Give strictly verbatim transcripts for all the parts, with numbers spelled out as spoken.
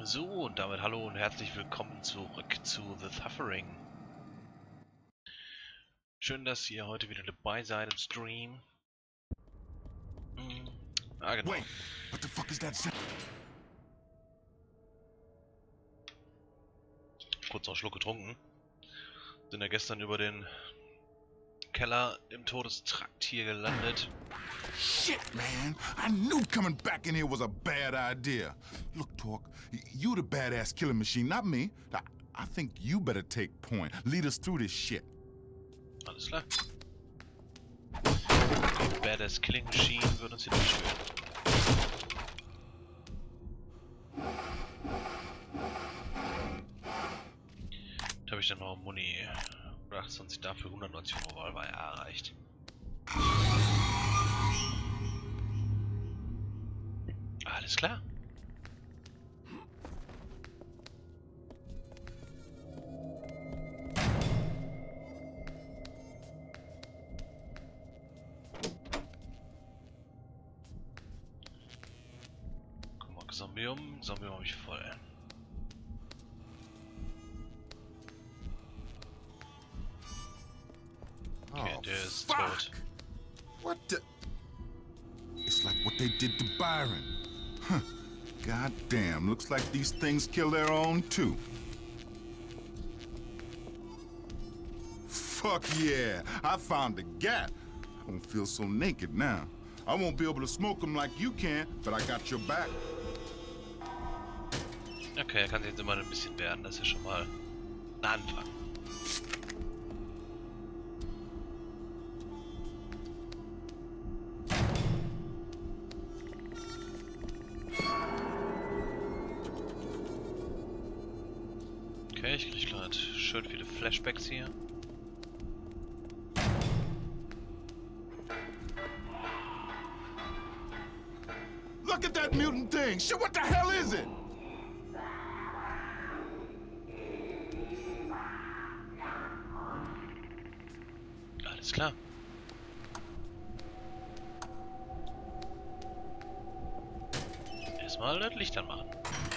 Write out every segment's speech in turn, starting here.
So, und damit hallo und herzlich willkommen zurück zu The Suffering. Schön, dass ihr heute wieder dabei seid im Stream. Hm. Ah, genau. Wait, what the fuck is that sound? Kurz noch Schluck getrunken. Sind ja gestern über den Keller im Todestrakt hier gelandet. Shit, man! I knew coming back in here was a bad idea. Look, Torque, you the badass killing machine, not me. I, I think you better take point. Lead us through this shit. Alles klar. Die Badass Killing Machine wird uns hier durchführen. Da habe ich dann noch Muni. achtundzwanzig dafür, hundertneunzig Euro war ja erreicht. Alles klar. Guck mal, Zombium. Zombium habe ich voll. Okay, oh, der ist fuck. tot. What the? It's like what they did to Byron. Huh. God damn, looks like these things kill their own too. Fuck yeah, I found the gat. I don't feel so naked now. I won't be able to smoke them like you can, but I got your back. Okay, er kann sich jetzt immer ein bisschen wehren, das ist ja schon mal ein Anfang. Okay, ich krieg gerade schön viele Flashbacks hier. Look at that mutant thing! Shit, what the hell is it? Alles klar. Erstmal das Licht anmachen.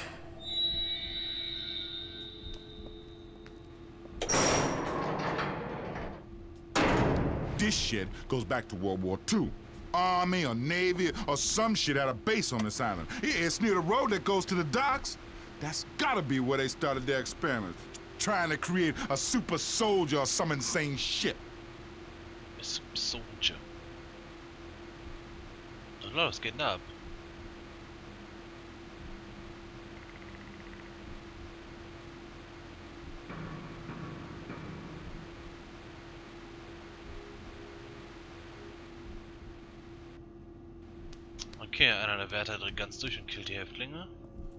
This shit goes back to World War Two. Army or Navy or some shit had a base on this island. It's near the road that goes to the docks. That's gotta be where they started their experiments. Trying to create a super soldier or some insane shit. A super soldier. Na los, geht ab. Okay, einer der Wärter dreht ganz durch und killt die Häftlinge.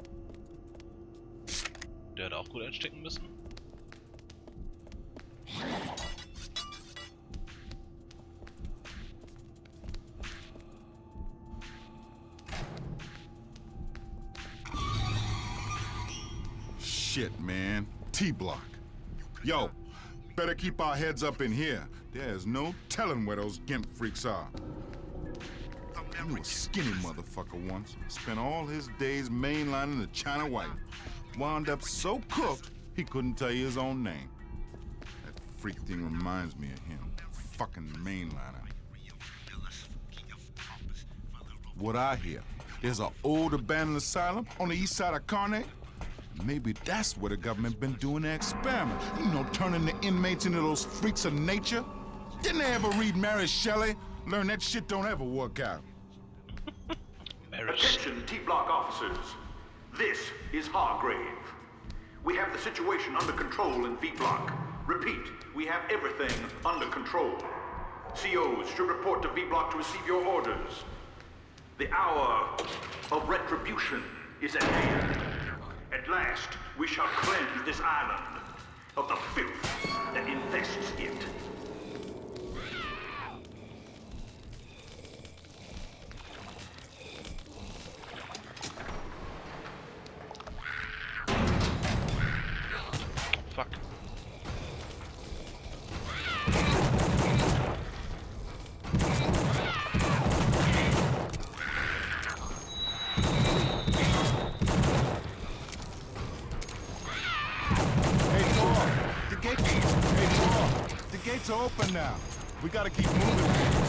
Der hat auch gut einstecken müssen. Shit, man. T-Block. Yo, better keep our heads up in here. There's no telling where those Gimp freaks are. He was a skinny motherfucker once. Spent all his days mainlining the China White. Wound up so cooked, he couldn't tell you his own name. That freak thing reminds me of him. Fucking mainliner. What I hear, there's an old abandoned asylum on the east side of Carne. Maybe that's where the government been doing their experiment. You know, turning the inmates into those freaks of nature. Didn't they ever read Mary Shelley? Learn that shit don't ever work out. Attention T-Block officers. This is Hargrave. We have the situation under control in V-Block. Repeat, we have everything under control. C Os should report to V-Block to receive your orders. The hour of retribution is at hand. At last, we shall cleanse this island of the filth that infests it. Fuck. gates are open now. We gotta keep moving.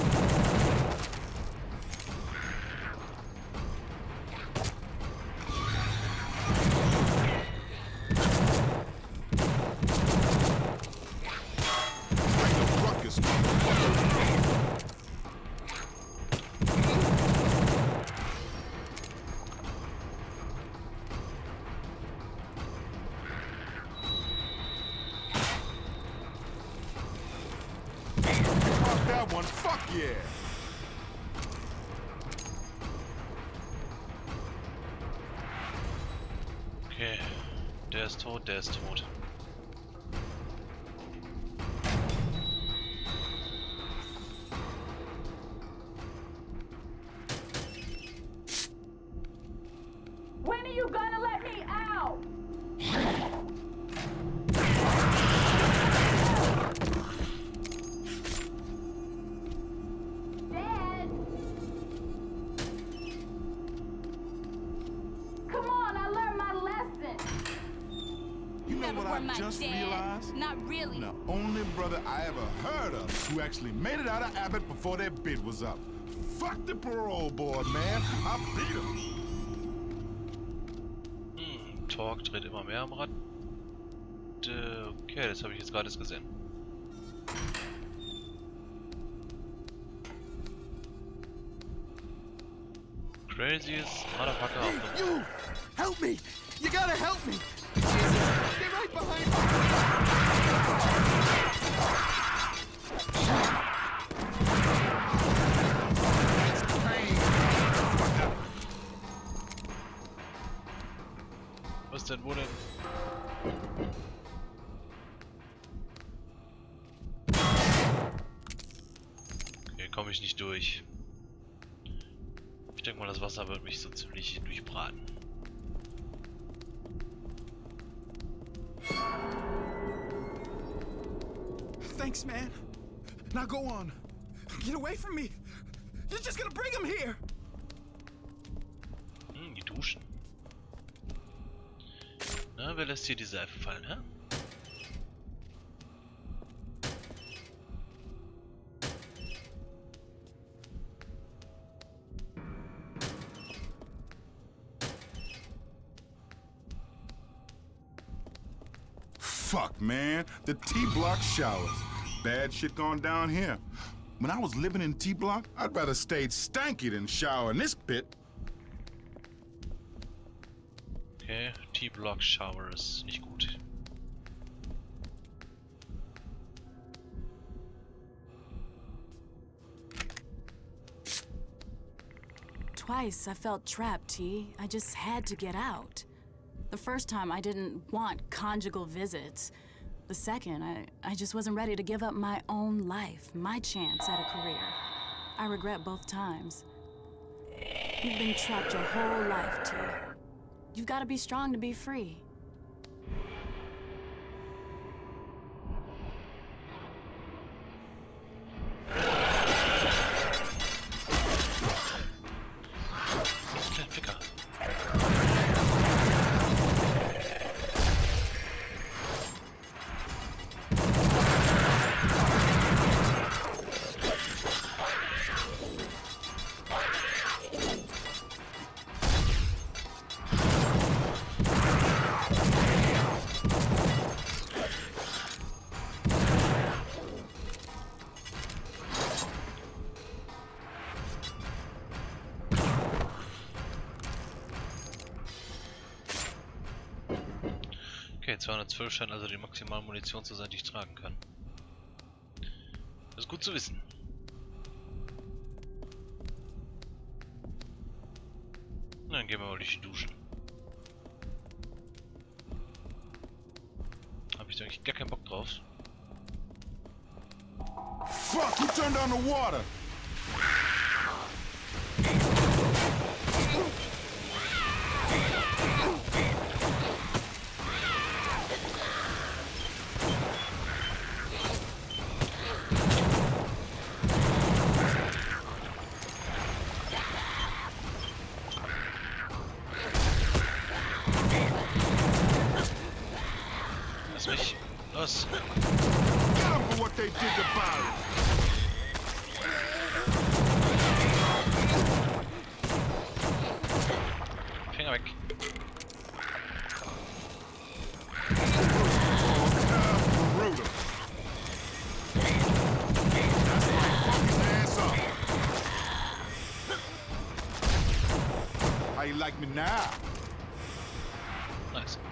That one, fuck yeah! Okay, der ist tot, der ist tot. When are you gonna let me out? Just realized? Not really. The only brother I ever heard of who actually made it out of Abbott before their bid was up. Fuck the parole board, man. I beat him. Hm, Talk dreht immer mehr am Rad. Äh, okay, das habe ich jetzt gerade erst gesehen. Craziest motherfucker Hey, auf you! Help me! You gotta help me! Jesus, they're right behind me! Was denn, wo denn? Okay, komme ich nicht durch. Ich denke mal, das Wasser wird mich so ziemlich durchbraten. Thanks, man. Now go on. Get away from me. You're just gonna bring him here. Hm, die Duschen. Na, wer lässt hier die Seife fallen, hä? Fuck, man. The T-Block showers. Bad shit going down here. When I was living in T-Block, I'd rather stayed stanky than shower in this pit. Okay, T-Block Shower ist nicht gut. Twice I felt trapped, T. I just had to get out. The first time I didn't want conjugal visits. The second, I, I just wasn't ready to give up my own life, my chance at a career. I regret both times. You've been trapped your whole life, T. You've got to be strong to be free. Okay, zweihundertzwölf scheint also die maximale Munition zu sein, die ich tragen kann. Das ist gut zu wissen. Na, dann gehen wir mal durch die Duschen. Hab ich da eigentlich gar keinen Bock drauf. Fuck, who turned on the water? Lass mich. Los. Get them for what they they did to Byron. Finger weg. Brutal. That's right, fuck his ass up. How you like me now? Nice.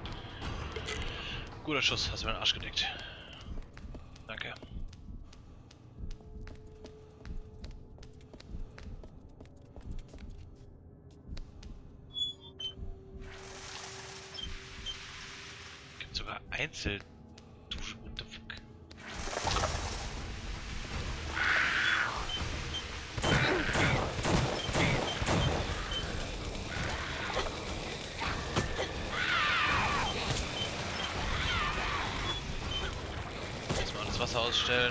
Guter Schuss, hast du mir den Arsch gedeckt. Danke. Gibt sogar Einzelduschen. What the fuck? Wasser ausstellen.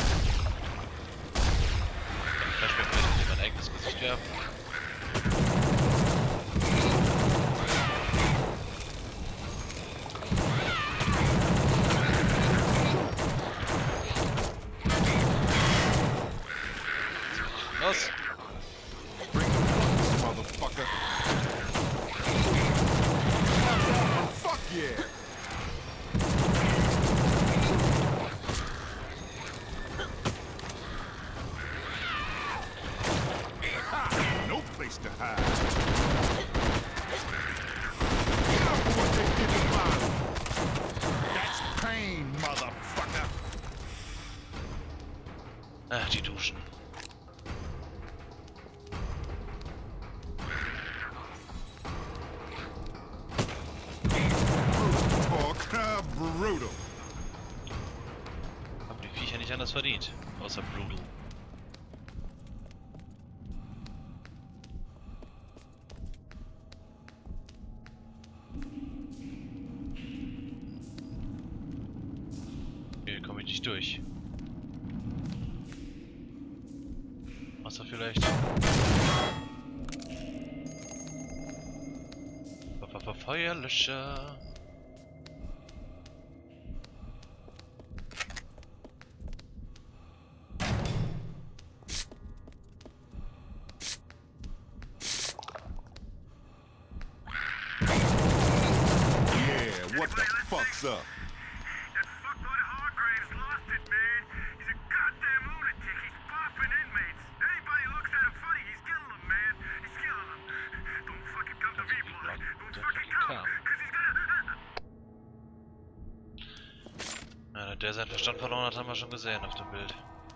Flashback vielleicht in mein eigenes Gesicht werfen. Los! Motherfucker. Fuck yeah! To hide. Get up for what they did to Byron. That's pain, motherfucker. Ach, die Duschen. Talk brutal. Haben die Viecher nicht anders verdient, außer brutal. Komme ich nicht durch. Wasser vielleicht? Feuerlöscher. Yeah, what the fuck's up? Ja, der seinen Verstand verloren hat, haben wir schon gesehen auf dem Bild.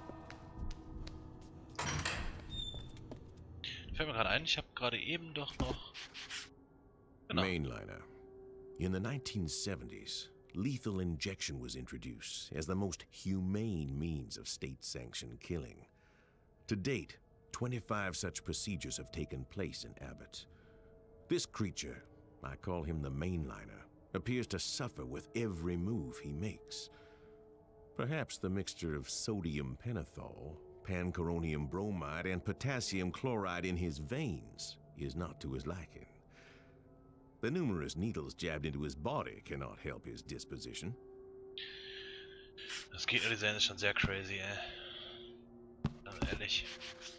Fällt mir gerade ein, ich habe gerade eben doch noch... Genau. Mainliner. In the nineteen seventies, lethal injection was introduced as the most humane means of state-sanctioned killing. To date, twenty-five such procedures have taken place in Abbott. This creature, I call him the Mainliner, appears to suffer with every move he makes. Perhaps the mixture of sodium pentothal, pancuronium bromide, and potassium chloride in his veins is not to his liking. The numerous needles jabbed into his body cannot help his disposition. Das Gegnerdesign ist schon sehr crazy, ey. Also ehrlich.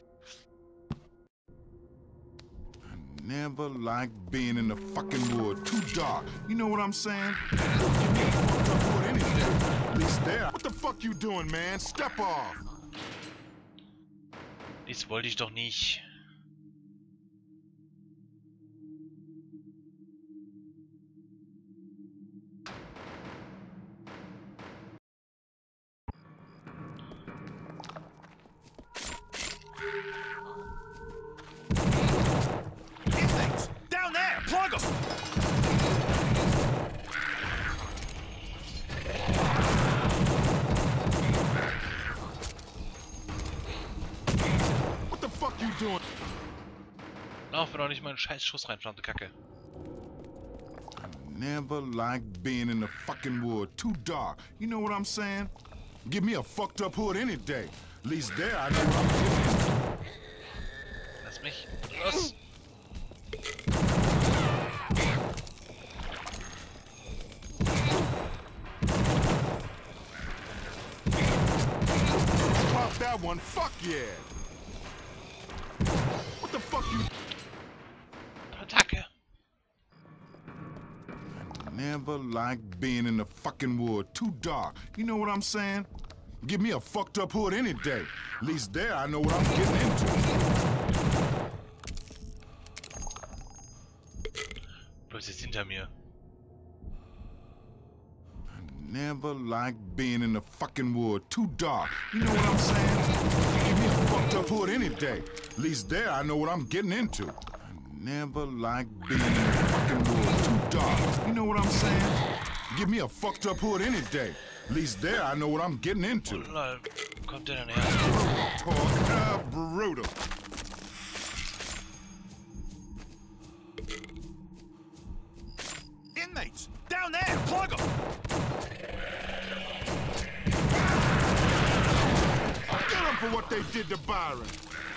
Never liked being in the fucking wood. Too dark. You know what I'm saying? Give me a fucked up wood any day. At least there. What the fuck you doing, man? Step off. Das wollte ich doch nicht. Down there! Plug them! What the fuck you doing? Lauf mir doch nicht mal einen scheiß Schuss rein, verdammte Kacke. Never liked being in the fucking wood. Too dark. You know what I'm saying? Give me a fucked up hood any day. At least there I know what I'm getting. Lass mich. Los! out that one, fuck yeah! What the fuck you... Attacke! Never like being in the fucking wood. Too dark. You know what I'm saying? Give me a fucked up hood any day. At least there I know what I'm getting into. Bloß jetzt hinter mir. Never like being in the fucking wood. Too dark. You know what I'm saying? Give me a fucked up hood any day. At least there I know what I'm getting into. Never like being in the fucking wood. Too dark. You know what I'm saying? Give me a fucked up hood any day. At least there I know what I'm getting into. Oh lol, kommt der denn her? Talk, uh, brutal. Inmates! Down there! Plug them! Get them for what they did to Byron.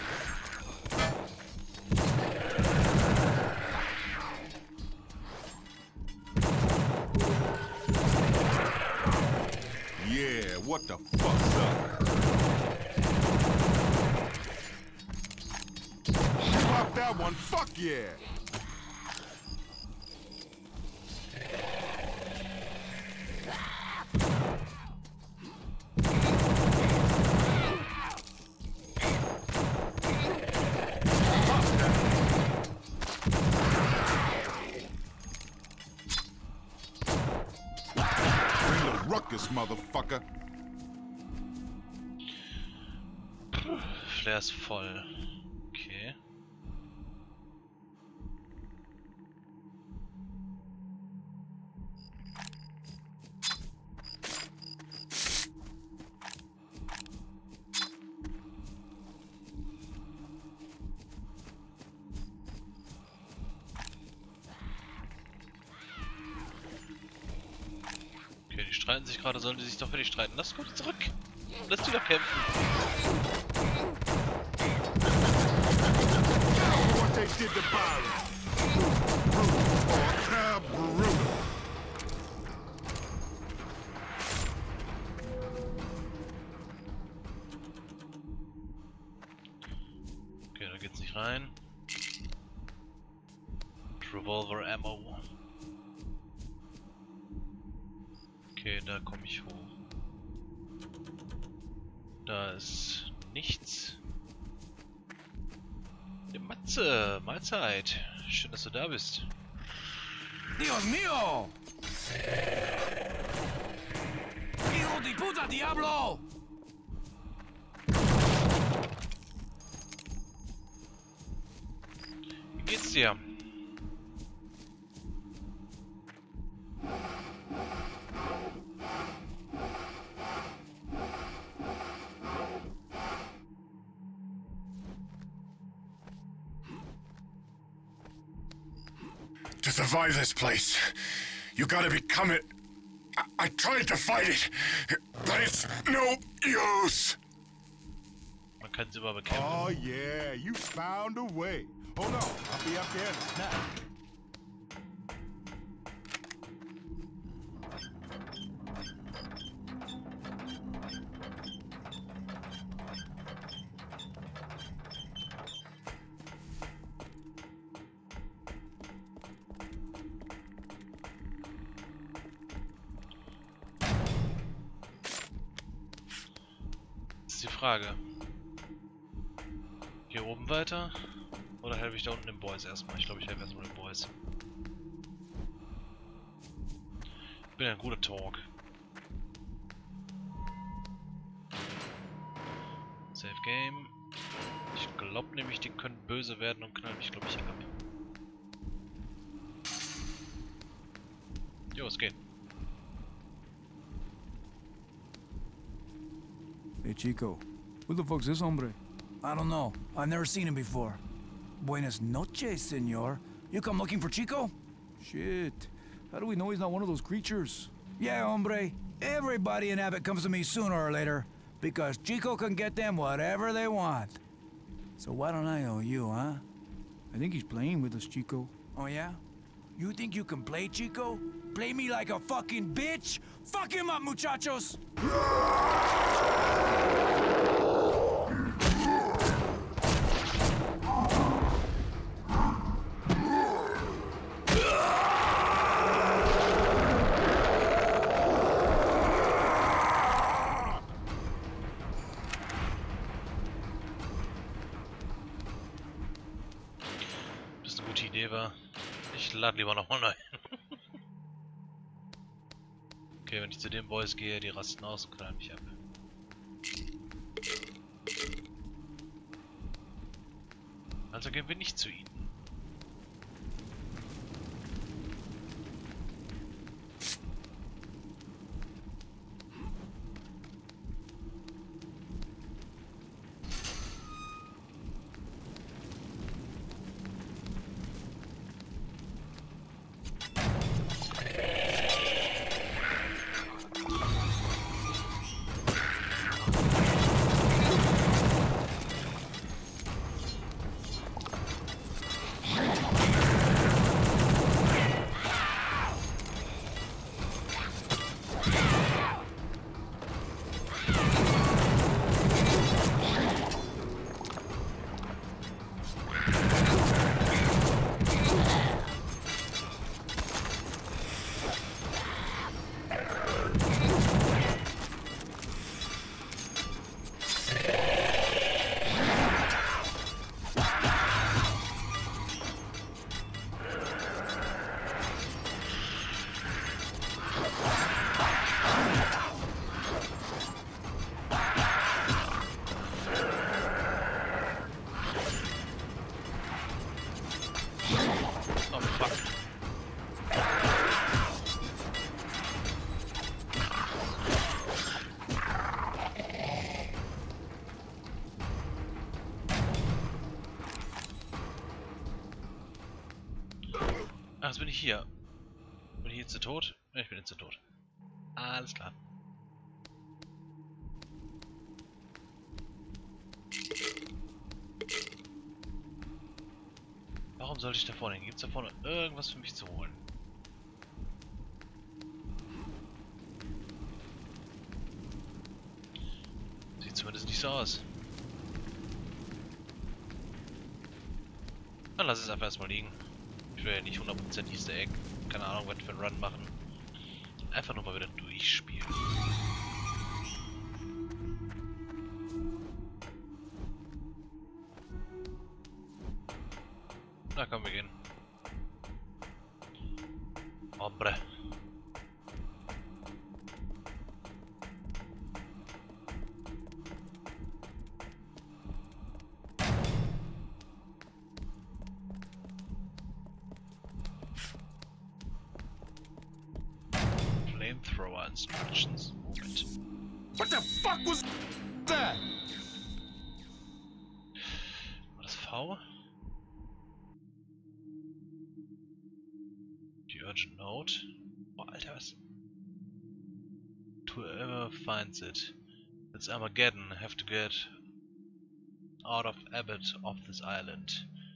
Yeah, what the fuck's up? You popped that one, fuck yeah! Ruckus, motherfucker. Flair ist voll. Okay. Okay, die streiten sich gerade, sollen die sich doch für die streiten. Lass gut zurück! Lass die doch kämpfen! What they did to Byron. Brutal, brutal. Okay, da geht's nicht rein. Revolver Ammo. Okay, da komme ich hoch. Da ist nichts. Die Matze, Mahlzeit. Schön, dass du da bist. Dios mío! Hijo de puta, Diablo! Wie geht's dir? To survive this place, you gotta become it. I, I tried to fight it, but it's no use. Man kann sie immer bekämpfen. Oh yeah, you found a way. Hold on, I'll be up there in a snap. Das ist die Frage. Hier oben weiter? Oder helfe ich da unten den Boys erstmal? Ich glaube, ich helfe erstmal den Boys. Ich bin ein guter Talk. Save Game. Ich glaube nämlich, die können böse werden und knallen mich, glaube ich, ab. Jo, es geht. Hey, Chico. Who the fuck's this hombre? I don't know. I've never seen him before. Buenas noches, senor. You come looking for Chico? Shit. How do we know he's not one of those creatures? Yeah, hombre. Everybody in Abbott comes to me sooner or later, because Chico can get them whatever they want. So why don't I owe you, huh? I think he's playing with us, Chico. Oh, yeah? You think you can play, Chico? Play me like a fucking bitch? Fuck him up, muchachos! Idee war, ich lade lieber nochmal neu. Okay, wenn ich zu den Boys gehe, die rasten aus und knallen mich ab. Also gehen wir nicht zu ihnen. Ah, jetzt bin ich hier. Bin ich jetzt zu tot? Ja, ich bin jetzt zu tot. Alles klar. Warum sollte ich da vorne hin? Gibt es da vorne irgendwas für mich zu holen? Sieht zumindest nicht so aus. Dann lass es einfach erstmal liegen. Ich will ja nicht hundert Prozent Easter Egg. Keine Ahnung, was für einen Run machen. Einfach nur mal wieder durchspielen. Na komm, wir gehen. Hombre. Flamethrower instructions. Moment. What the fuck was that? War das V? Die Urgent Note. Boah, Alter, was? Whoever finds it. It's Armageddon. Have to get out of Abbott off this island.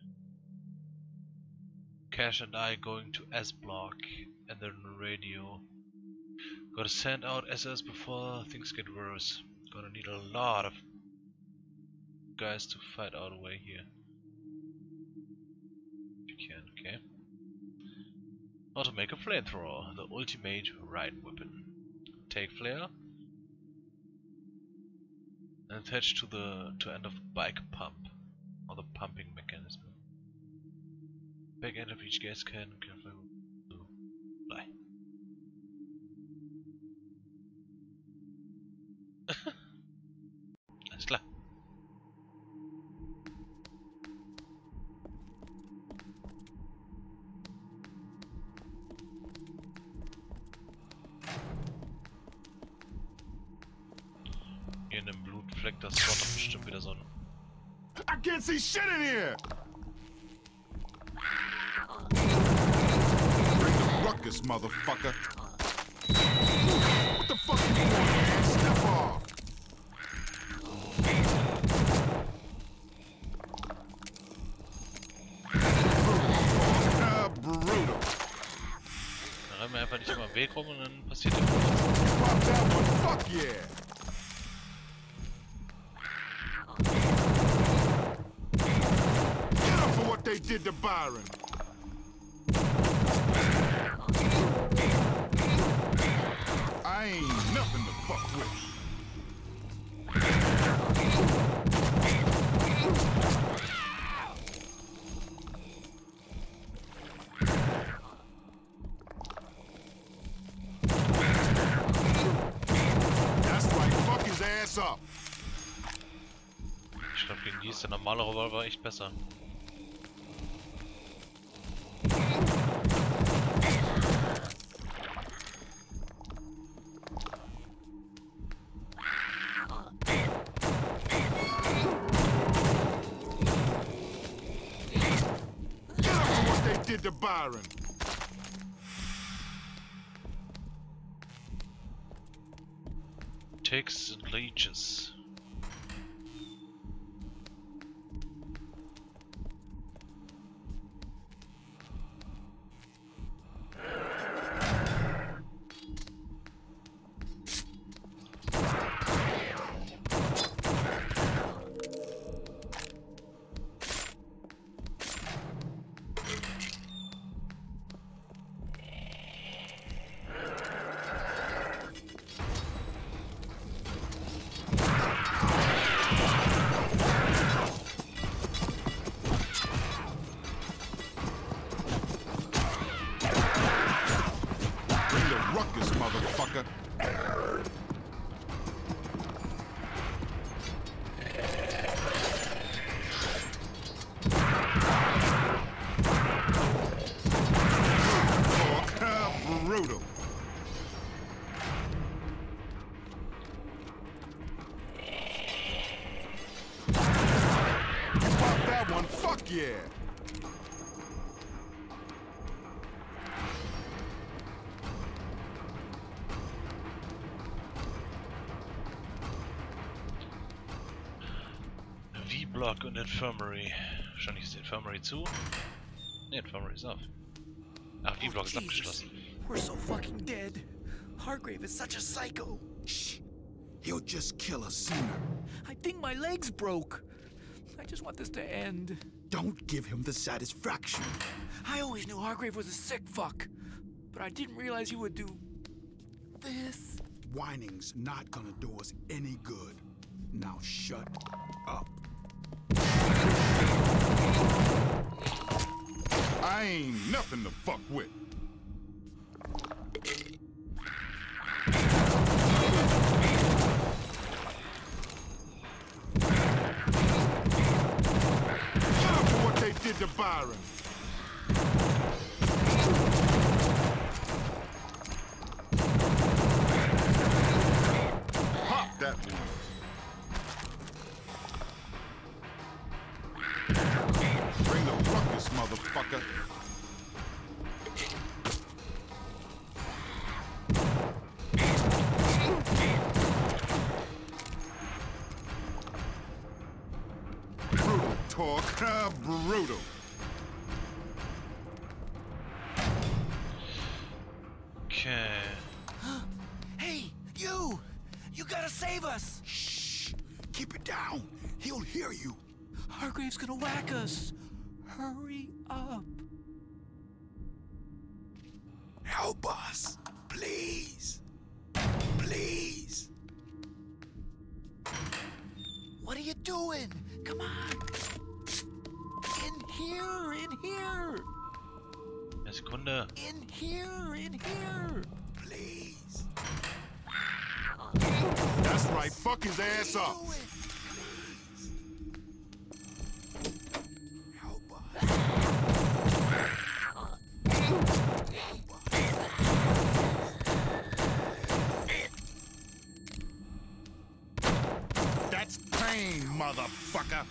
Cash and I going to S block and then radio. Gotta send out S S before things get worse. Gonna need a lot of guys to fight our way here. If you can, okay. How to make a flamethrower, the ultimate ride weapon. Take flare and attach to the to end of the bike pump or the pumping mechanism. Back end of each gas can can fly. Alles klar. Hier in dem Blutfleck, das war doch bestimmt wieder so ein... I can't see shit in here! Bring the ruckus, motherfucker! What the fuck are you doing, man? Step off! Ah, brutal. Dann rennen wir einfach nicht immer im Weg rum und dann passiert ja Pop that one, fuck yeah! Get up for what they did to Byron! I ain't nothing to fuck with. Ich glaube, gegen die ist der normale Revolver echt besser. What they did to Byron. Ticks and leeches. Motherfucker. Oh, brutal. Pop that one, fuck yeah. V-Block und Infirmary. Wahrscheinlich ist die Infirmary zu. Ne, Infirmary ist auf. Ach, V-Block ist abgeschlossen. We're so fucking dead. Hargrave is such a psycho. Shh. He'll just kill us sooner. I think my leg's broke. I just want this to end. Don't give him the satisfaction. I always knew Hargrave was a sick fuck, but I didn't realize he would do this. Whining's not gonna do us any good. Now shut up. I ain't nothing to fuck with. Look what they did to Byron. Pop that one. Bring the ruckus, motherfucker. Brutal talk, uh, brutal. Okay. Hey, you! You gotta save us! Shh. Keep it down. He'll hear you. Hargrave's gonna whack us. Hurry up. Help us. Please. Please. What are you doing? Come on. In here, in here. Eine Sekunde. In here, in here. Please. That's right, fuck his ass up. Please. Help us. That's pain, motherfucker.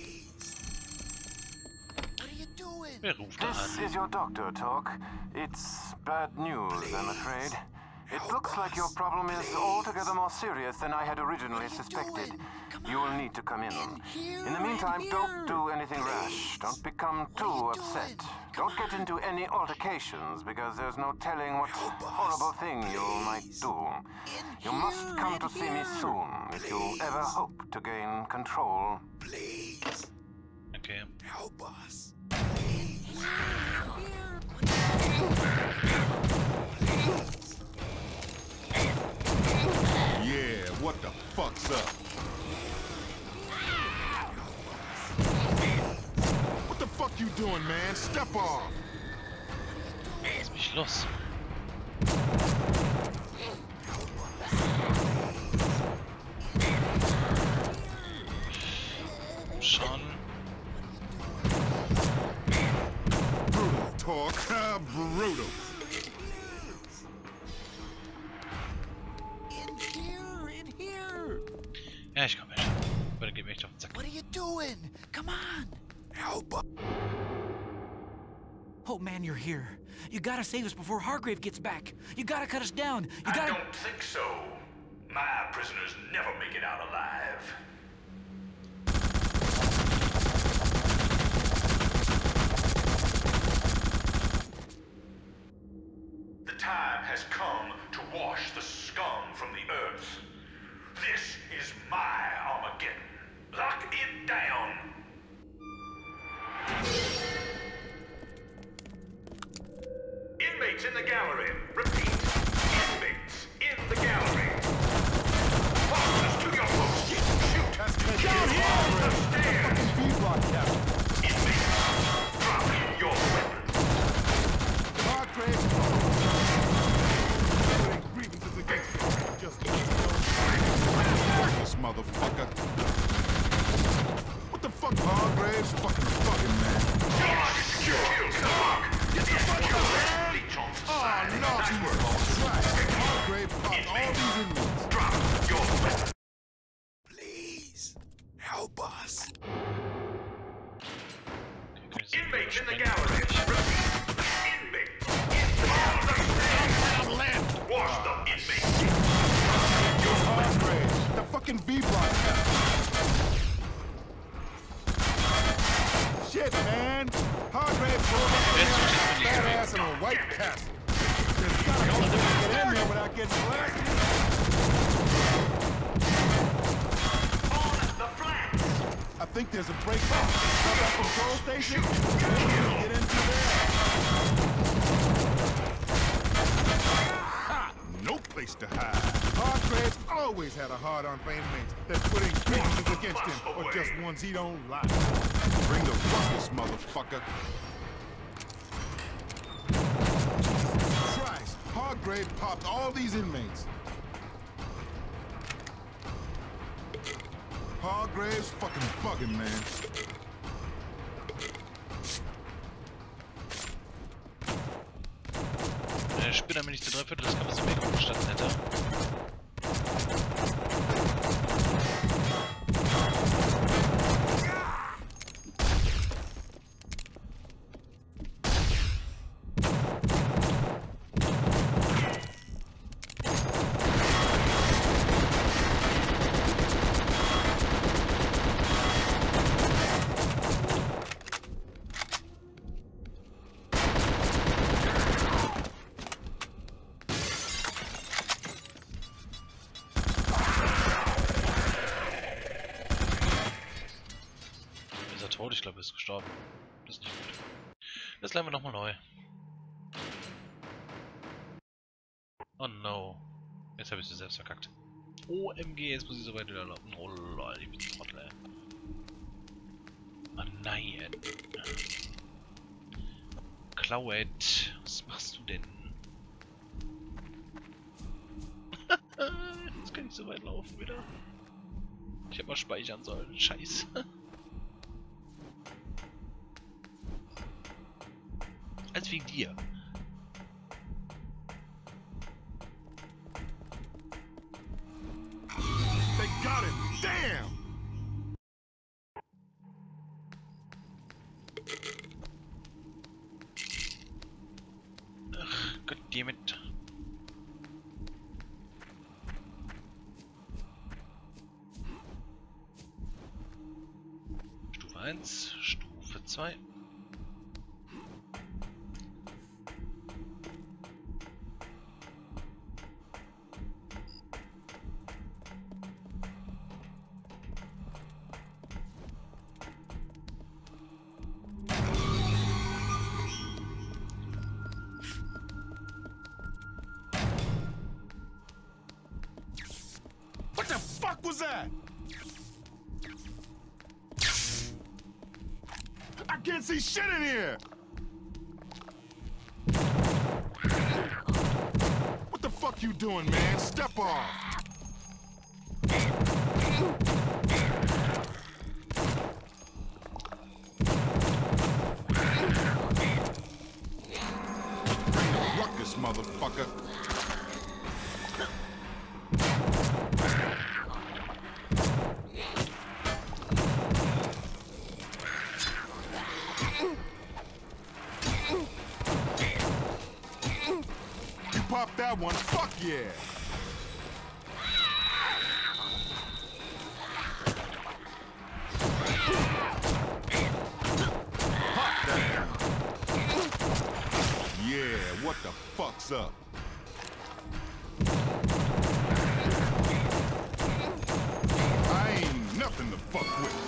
What are you doing? Wer ruft da This an? is your doctor, Talk. It's bad news, I'm afraid. It looks like your problem is altogether more serious than I had originally suspected. You will need to come in. In the meantime, don't do anything rash. Don't become too upset. Don't get into any altercations, because there's no telling what horrible thing you might do. You must come to see me soon if you ever hope to gain control. Please. Okay. Help us. Yeah, what the fuck's up? What the fuck you doing, man? Step off. Lass mich los. Schon. Brutal talk. Ah, brutal. In here, in here. Ja, ich komm mit. Bitte gib mir echt auf den Sack. What are you doing? Come on. Help us. Oh man, you're here. You gotta save us before Hargrave gets back. You gotta cut us down. You gotta. I don't think so. My prisoners never make it out alive. The time has come to wash the scum from the earth. This is my Armageddon. Lock it down. Inmates in the gallery. Repeat. Inmates in the gallery. Officers to your posts. Shoot. Down here. On the stairs. Inmates, drop your weapons. Hargrave. Grievances against you. Just this motherfucker. What the fuck, Hargrave's fucking fucking man. Kill Stark. Get the fuck out, man. Oh, no, Jesus Christ. Hargrave popped all these inmates. Drop your weapons. Please, help us. Inmates in the gallery. Repeat. Inmates in the gallery. Wash them, inmates. Hargrave, the fucking B-block. Shit, man. Hargrave pulled up a fat ass in a white castle. There's gotta be a way to get in there without getting blasted. On the flats. I think there's a break off that control station. Get into there. Ha! No place to hide. Hargrave's always had a hard-on for inmates that's putting grievances against him, or just ones he don't like. Bring the ruckus, motherfucker. Christ, Hargrave popped all these inmates. Hargrave's fucking bugging, man. Der Spinner mir nicht zu drei Viertel des Kampfes im Weg gestanden hätte. Tot, ich glaube, er ist gestorben. Das ist nicht gut. Das lernen wir nochmal neu. Oh no. Jetzt habe ich sie selbst verkackt. O M G, jetzt muss ich so weit wieder laufen. Oh lol, ich bin so Trottel, ey. Oh nein. Cloud, was machst du denn? Jetzt kann ich so weit laufen wieder. Ich hätte mal speichern sollen. Scheiße. Als wegen dir. They got him! Damn! Ach, goddammit. Stufe eins, Stufe zwei. What the fuck was that? I can't see shit in here! What the fuck you doing, man? Step off! motherfucker. You popped that one, fuck yeah! Yeah, what the fuck's up? I ain't nothing to fuck with.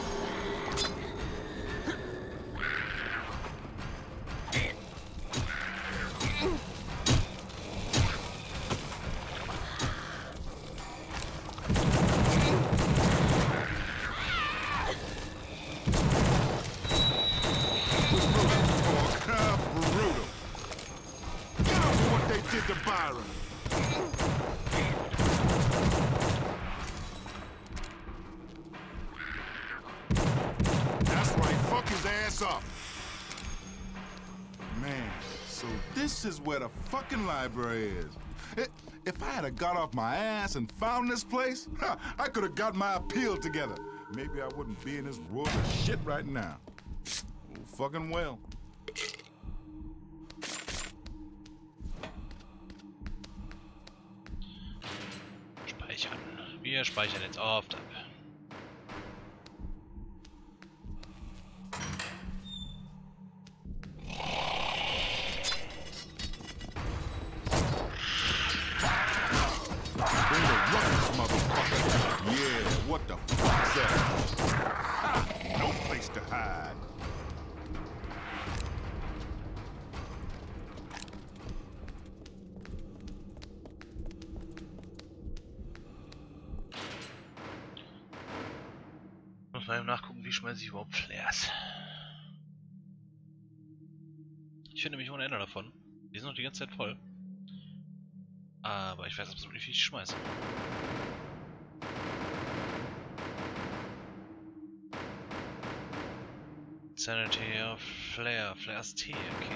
To Byron. That's right, fuck his ass up. Man, so this is where the fucking library is. It, if I had got off my ass and found this place, huh, I could have got my appeal together. Maybe I wouldn't be in this world of shit right now. Oh, fucking well. Wir speichern jetzt auf. Bring the ruckus, motherfucker. Yeah, what the fuck's that? No place to hide. Muss mal eben nachgucken, wie schmeiße ich überhaupt Flares. Ich finde mich ohne Ende davon. Die sind noch die ganze Zeit voll. Aber ich weiß absolut nicht, wie ich schmeiße. Sanity of Flare. Flares T, okay.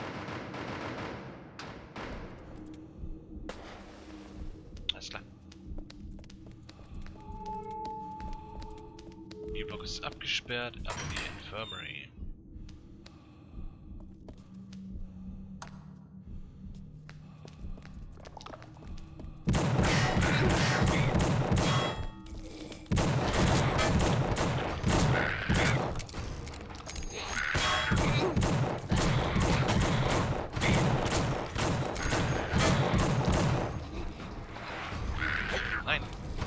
Alles klar. Die Block ist abgesperrt, ab in die Infirmary. Nein.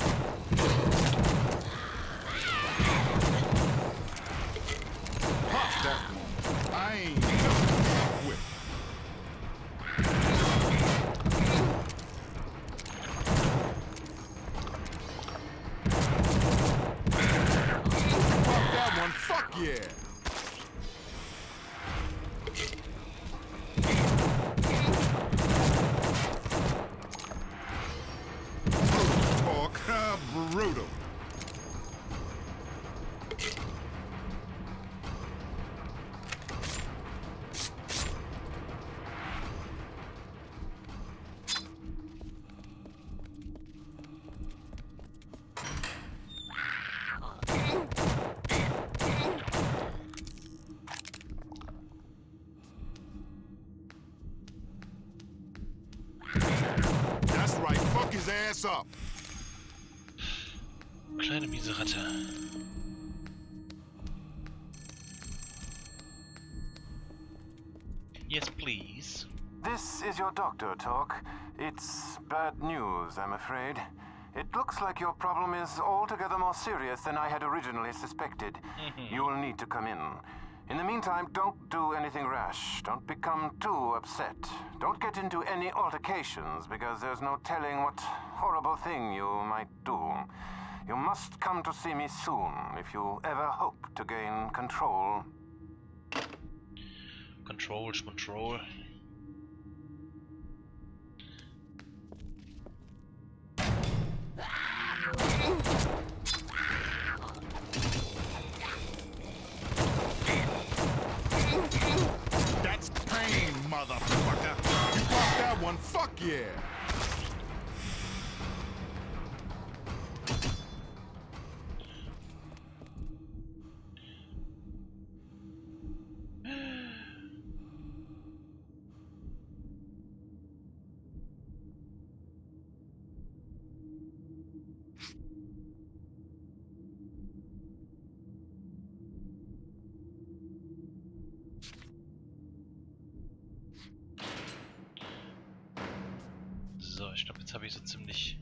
Pop that one. I ain't nothing to fuck with. Pop that one. Fuck yeah. Talk uh, brutal. That's right, fuck his ass up. Kleine miese Ratte. Yes, please. This is your doctor, Talk. It's bad news, I'm afraid. It looks like your problem is altogether more serious than I had originally suspected. You will need to come in. In the meantime, don't do anything rash. Don't become too upset. Don't get into any altercations, because there's no telling what horrible thing you might do. You must come to see me soon, if you ever hope to gain control. Control, control. That's pain, motherfucker. You popped that that one. Fuck yeah. So, ich glaube, jetzt habe ich so ziemlich...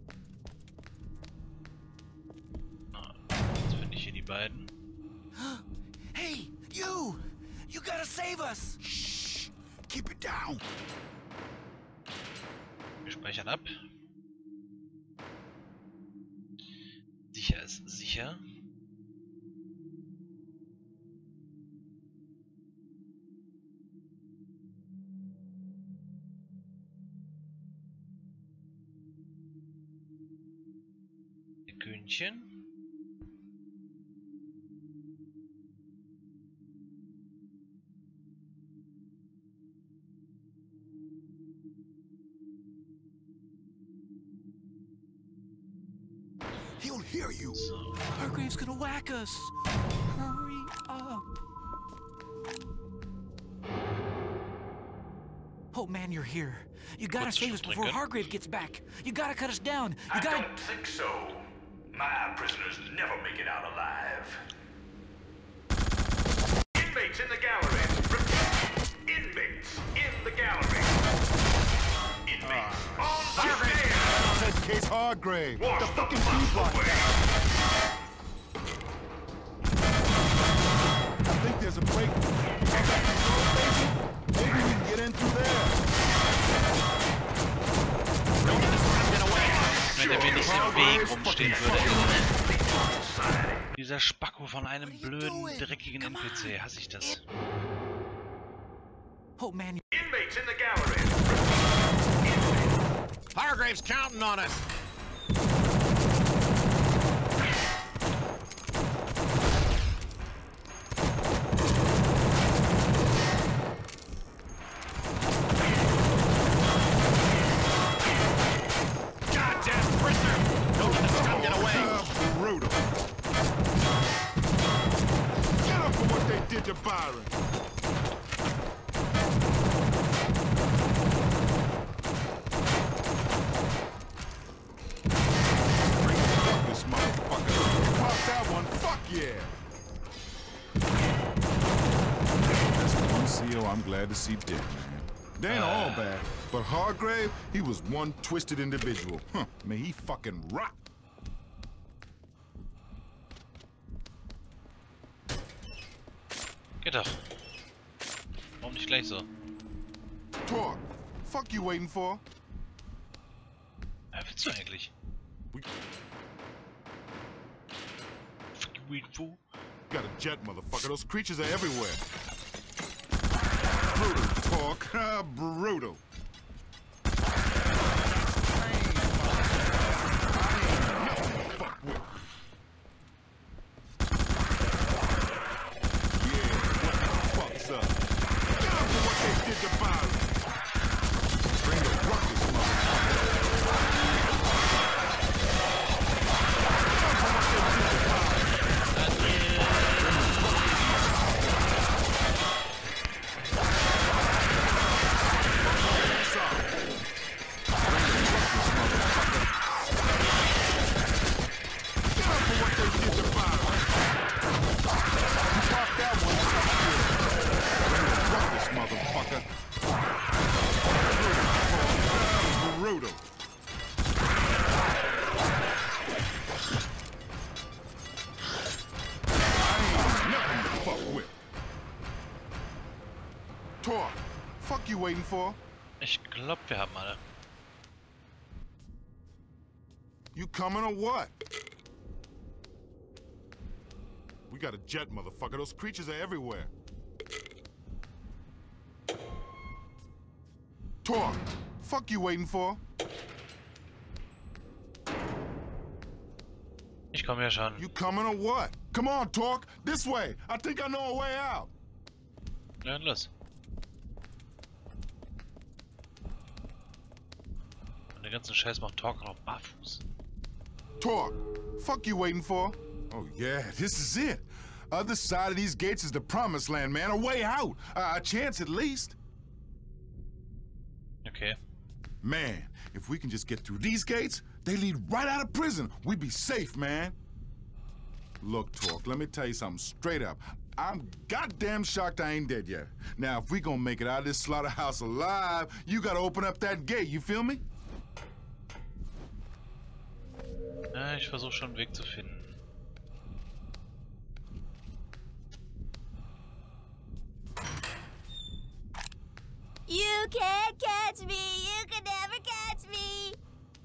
Ah, jetzt finde ich hier die beiden. Hey, you! You gotta save us! Shh! Keep it down! Wir speichern ab. Sicher ist sicher. Gühnchen. He'll hear you. So. Hargrave's gonna whack us. Hurry up. Oh man, you're here. You gotta save us before Hargrave gets back. You gotta cut us down. You I gotta. don't think so. My prisoners never make it out alive. Inmates in the gallery. Repeat. Inmates in the gallery. Inmates on the stairs. That's Case Hargrave. Wash the the fucking fuss B-block. away. I think there's a break. Maybe we can get in through there. Wenn der mir nicht im Weg rumstehen würde. Dieser Spacko von einem blöden, dreckigen N P C. Hasse ich das. Oh man. Inmates in the gallery. Hargrave's counting on us. Goddamn prisoner! Don't let the scum get away! Uh, brutal. Get up for what they did to Byron! Fuck this motherfucker! Pop that one! Fuck yeah! That's one C O I'm glad to see dead, man. They ain't all bad, but Hargrave, he was one twisted individual. Huh, may he fucking rot. Geht doch. Warum nicht gleich so? Talk. Fuck you waiting for? Was willst du eigentlich? Fuck you waiting for? Got a jet, motherfucker. Those creatures are everywhere. Brutal talk. Ah, brutal. Fuck with. Yeah, what the fuck's up? Get up for what they did to Byron. Bring the ruckus, motherfucker. Get up for what they did to Byron. Brutal. I ain't nothing to fuck with. Tor, fuck you waiting for? Ich glaub, wir haben alle. You coming or what? We got a jet, motherfucker. Those creatures are everywhere. Tor, fuck you waiting for? Ich komme ja schon. You coming or what? Come on, Torque. This way. I think I know a way out. Ja, los. den ganzen Scheiß macht Talk noch barfuß. Talk. Fuck you waiting for? Oh yeah, this is it. Other side of these gates is the promised land, man. A way out. Uh, a chance at least. Okay. Man, if we can just get through these gates, they lead right out of prison. We'd be safe, man. Look, Talk, let me tell you something straight up. I'm goddamn shocked I ain't dead yet. Now, if we gonna make it out of this slaughterhouse alive, you gotta open up that gate, you feel me? Ja, ich versuche schon einen Weg zu finden. You can't catch me. You can never catch me.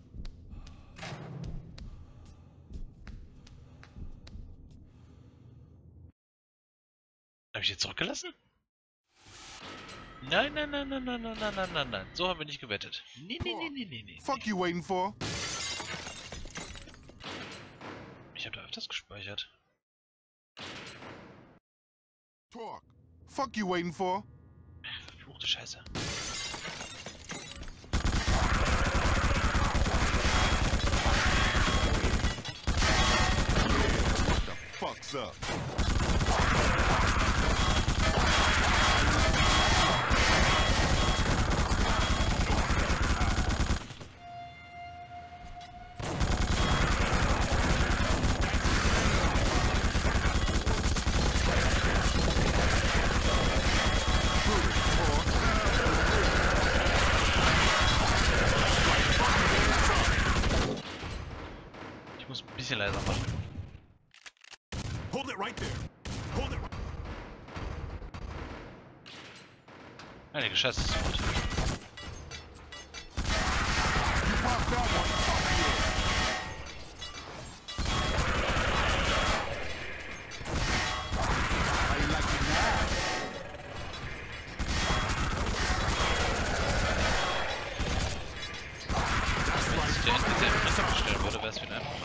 Habe ich jetzt zurückgelassen? Nein, nein, nein, nein, nein, nein, nein, nein, nein, nein. So haben wir nicht gewettet. Nee, nee, nee, nee, nee, nee. Fuck you waiting for? Ich habe da öfters gespeichert. Talk. Fuck you waiting for? Verfluchte Scheiße. What the fuck's up? Leiser machen. Hold it right there. Hold it. Einige Scheiße ist gut. Wenn der Ende sehr interessant gestellt wurde, wäre es viel einfacher.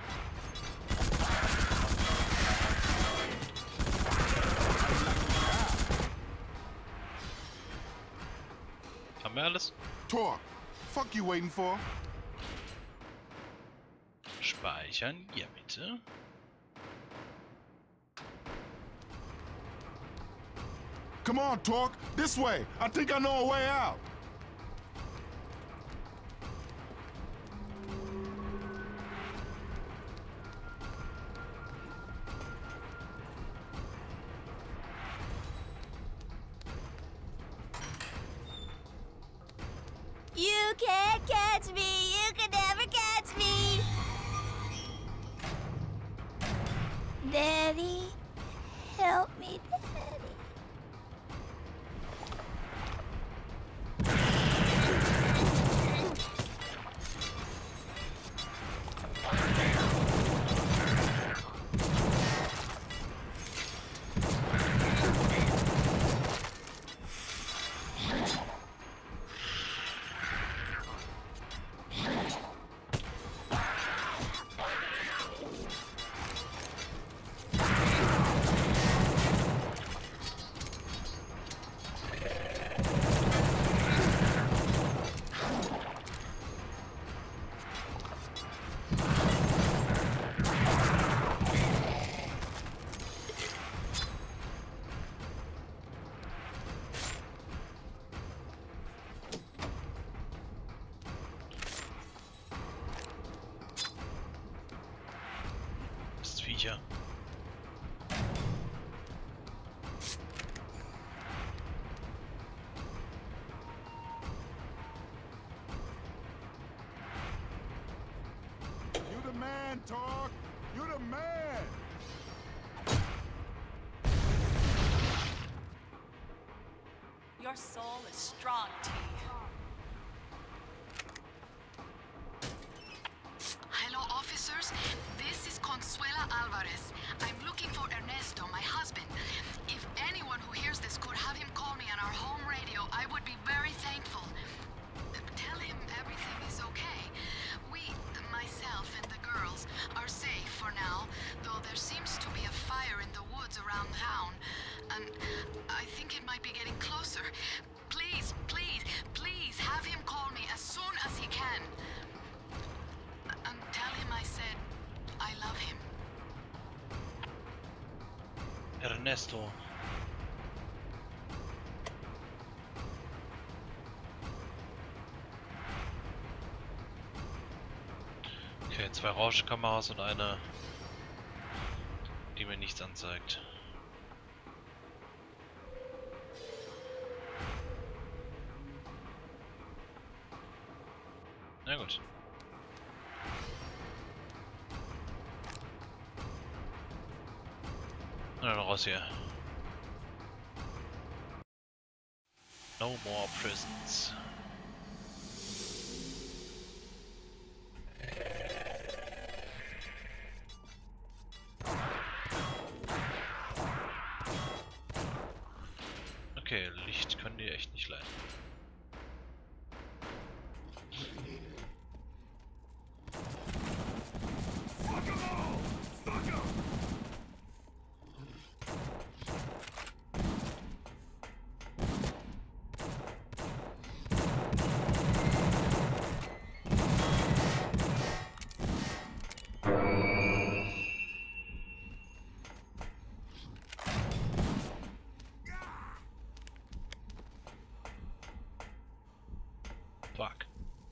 Haben wir alles? Talk. Fuck you waiting for? Speichern, ja bitte. Come on, Talk. This way. I think I know a way out. You can't catch me. You can never catch me. Daddy, help me, Daddy. Viecher. You the man, Talk. You the man. Your soul is strong, T. Hello, officers. This is Consuela Alvarez. I'm looking for Ernesto, my husband. If anyone who hears this could have him call me on our home radio, I would be very thankful. Tell him everything is okay. We, myself and the girls, are safe for now, though there seems to be a fire in the woods around town. And I think it might be getting closer. Please, please, please have him call me as soon as he can. Ernesto. Okay, zwei Rauschkameras und eine, die mir nichts anzeigt. Na gut. Na dann raus hier. No more prisons. Okay, Licht können die echt nicht leiden. Fuck.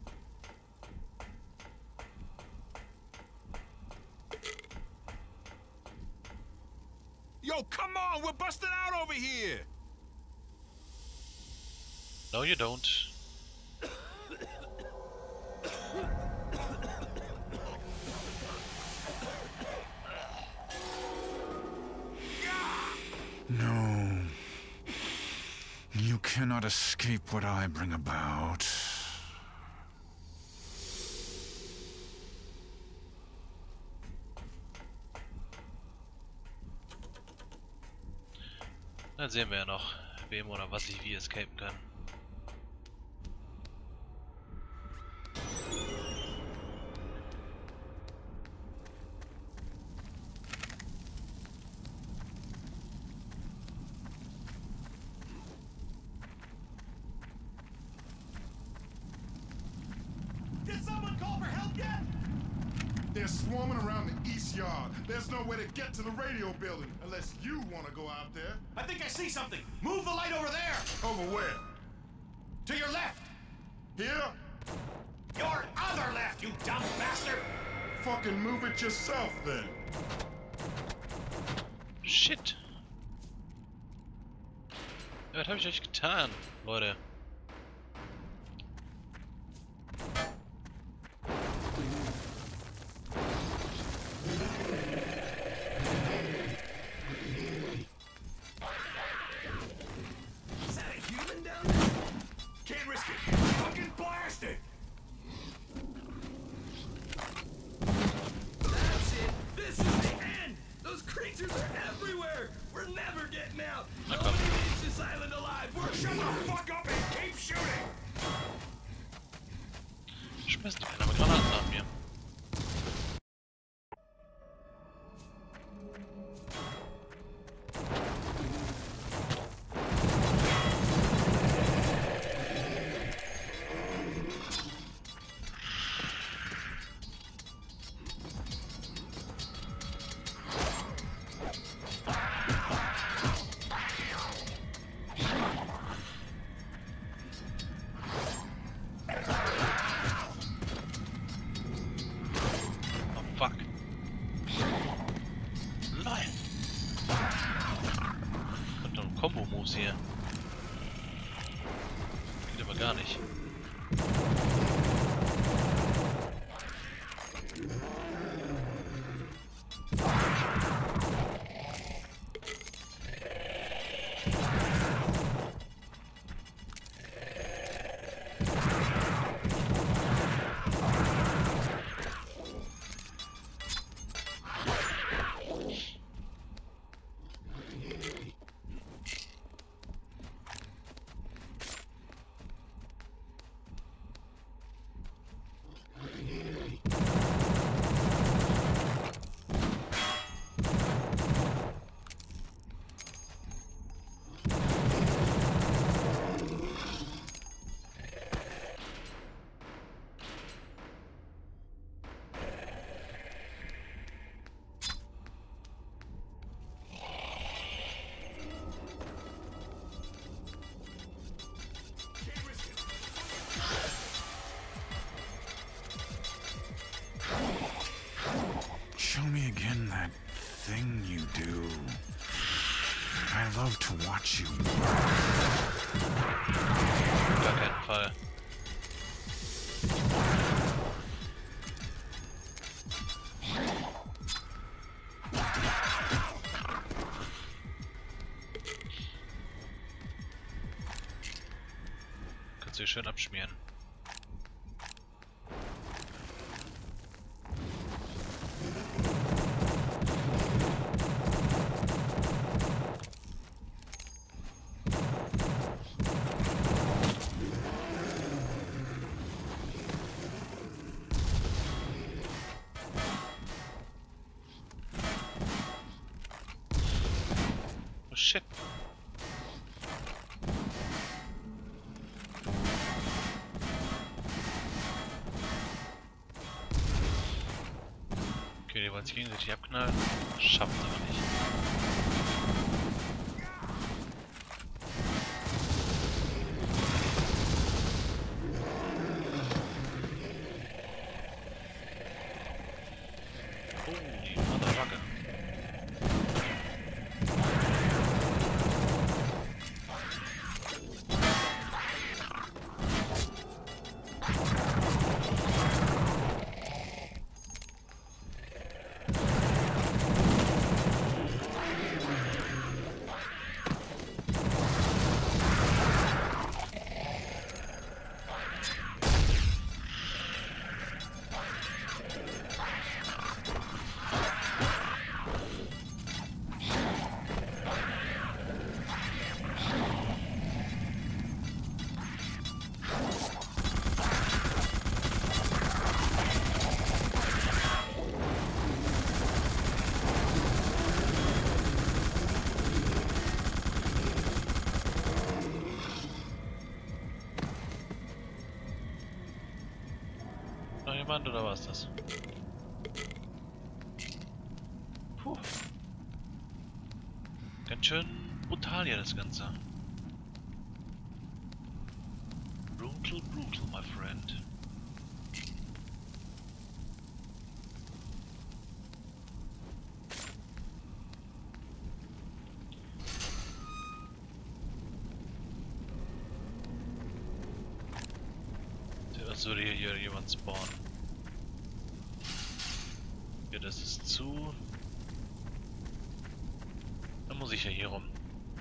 Yo, come on, we're busting out over here. No, you don't. No. You cannot escape what I bring about. Dann sehen wir ja noch, wem oder was ich wie escapen kann. Did someone call for help yet? They're swarming around the east yard. There's no way to get to the radio building unless you want to go out there. I think I see something. Move the light over there. Over where? To your left. Here? Your other left, you dumb bastard. Fucking move it yourself then. Shit. Ja, was habe ich euch getan, Leute? Is that a human down there? Can't risk it. Fucking blast it. That's it. This is the end. Those creatures are everywhere. We're never getting out. Nobody leaves this island alive. We're shut the fuck up and keep shooting. Schmeißt doch einer mit Granaten nach mir. Kombo-Moves hier. Geht aber gar nicht. I love to watch you. Gar keinen Fall. Kannst du schön abschmieren. Oh shit. Okay, die wollen sich gegenseitig abknallen. Schaffen sie aber nicht. Holy motherfucker. Noch jemand oder war es das? Puh. Ganz schön brutal hier das Ganze. Brutal, brutal, my friend. Als würde hier, hier jemand spawnen. Ja, das ist zu. Dann muss ich ja hier rum.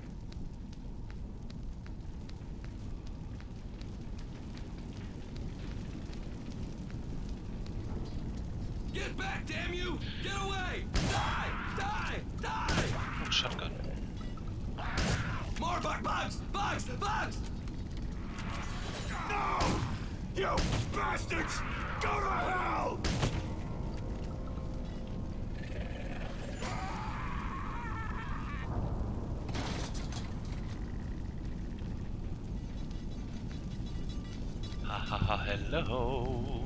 Get back, damn you! Get away! Die! Die! Die! Oh, Shotgun. More bug bugs! Bugs! Bugs! No! You bastards! Go to hell! Ha ha ha, hello!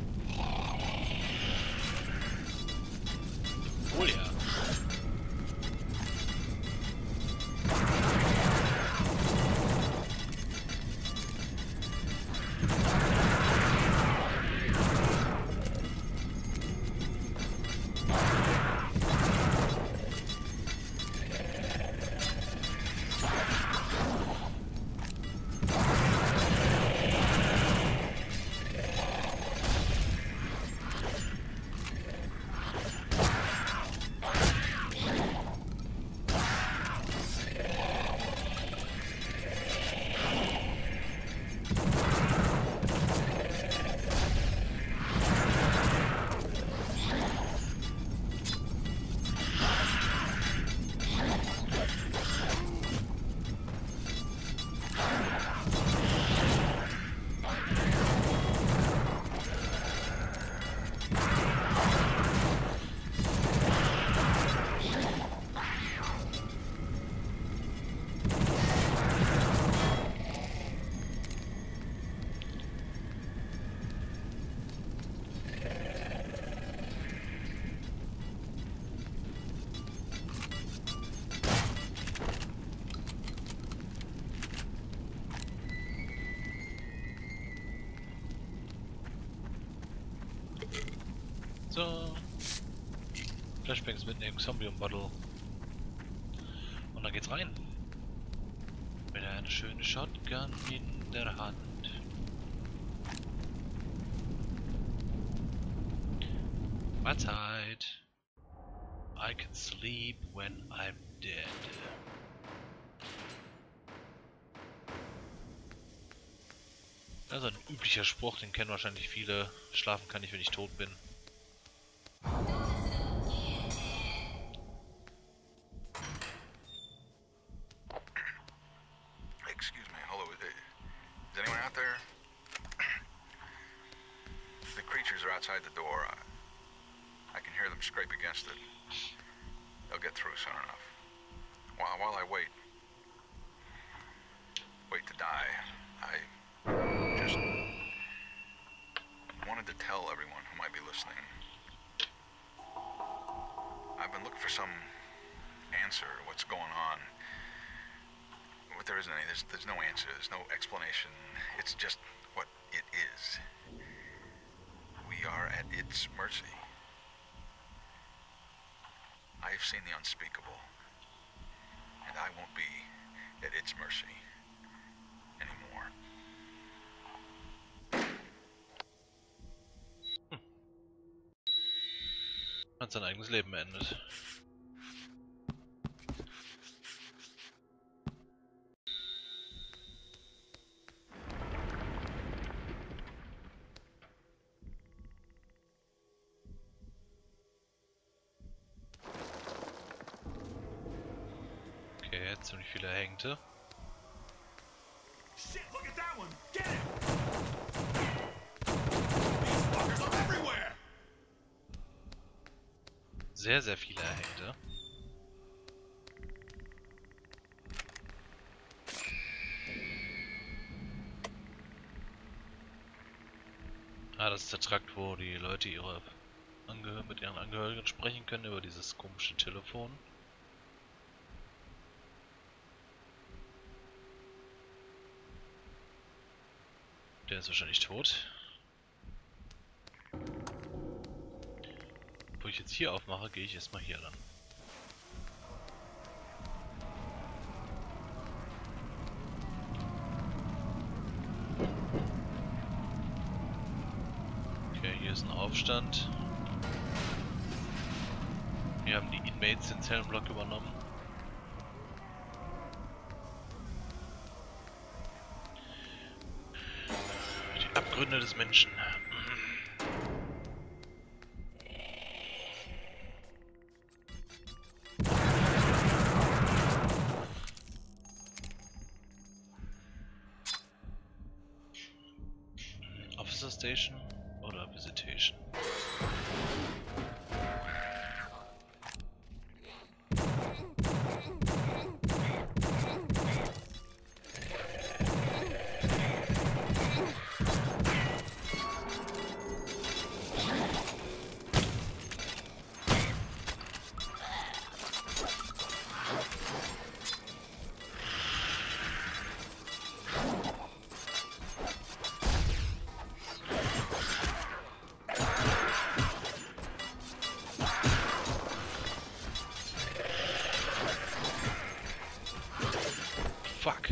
Oh ja! So. Flashbangs mitnehmen, Zombie und Bottle. Und dann dann geht's rein. Mit einer schönen Shotgun in der Hand. Mahlzeit. I can sleep when I'm dead. Also ein üblicher Spruch, den kennen wahrscheinlich viele. Schlafen kann ich, wenn ich tot bin. Excuse me, hello. Is anyone out there? The creatures are outside the door. I, I can hear them scrape against it. They'll get through soon enough. While while I wait, wait to die, I just wanted to tell everyone who might be listening. I've been looking for some answer to what's going on. But there isn't any. There's, there's no answer. There's no explanation. It's just what it is. We are at its mercy. I've seen the unspeakable, and I won't be at its mercy anymore. Hm. Hat sein eigenes Leben beendet. Okay, ziemlich viele Hängte. Shit, look at that one. Get it. These fuckers are everywhere. Sehr, sehr viele Hängte. Ah, das ist der Trakt, wo die Leute ihre Angehör mit ihren Angehörigen sprechen können über dieses komische Telefon. Der ist wahrscheinlich tot. Wo ich jetzt hier aufmache, gehe ich erstmal hier lang. Okay, hier ist ein Aufstand. Hier haben die Inmates den Zellenblock übernommen. Abgründe des Menschen. Officer Station oder Visitation? Fuck.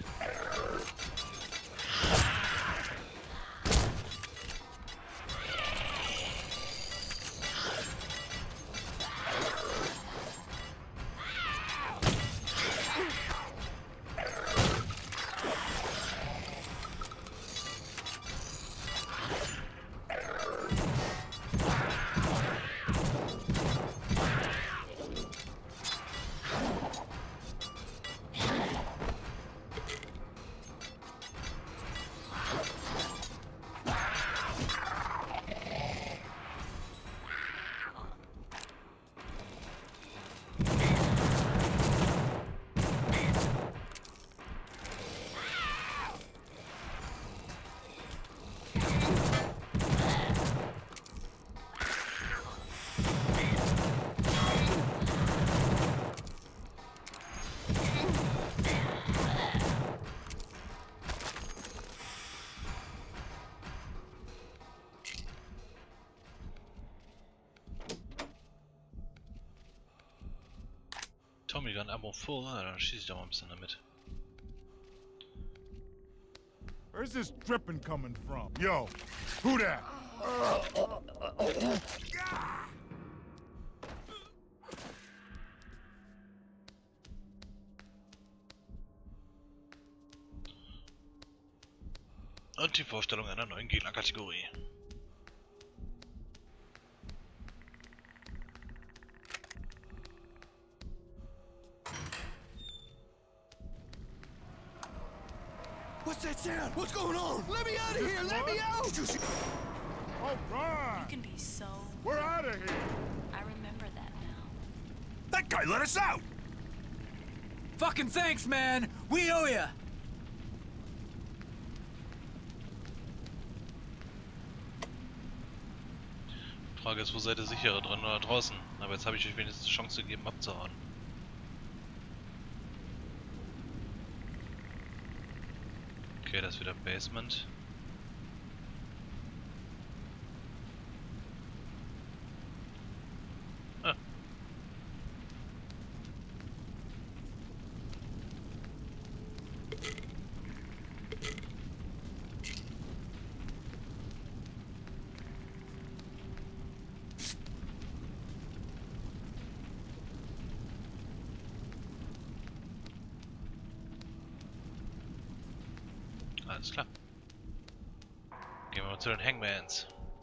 Tommy Gun Ammo full, ah, dann schieße ich doch mal ein bisschen damit. Where's this dripping coming from? Yo, who that? Und die Vorstellung einer neuen Gegnerkategorie. What's that sound? What's going on? Let me out of here! Let me out! Did you see? All right. You can be so... We're out of here. I remember that now. That guy let us out! Fucking thanks, man! We owe ya! Frage ist, wo seid ihr sicherer, drin oder draußen? Aber jetzt habe ich euch wenigstens die Chance gegeben, abzuhauen. Okay, das ist wieder Basement. Ah. Alles klar. Gehen wir mal zu den Hangmans.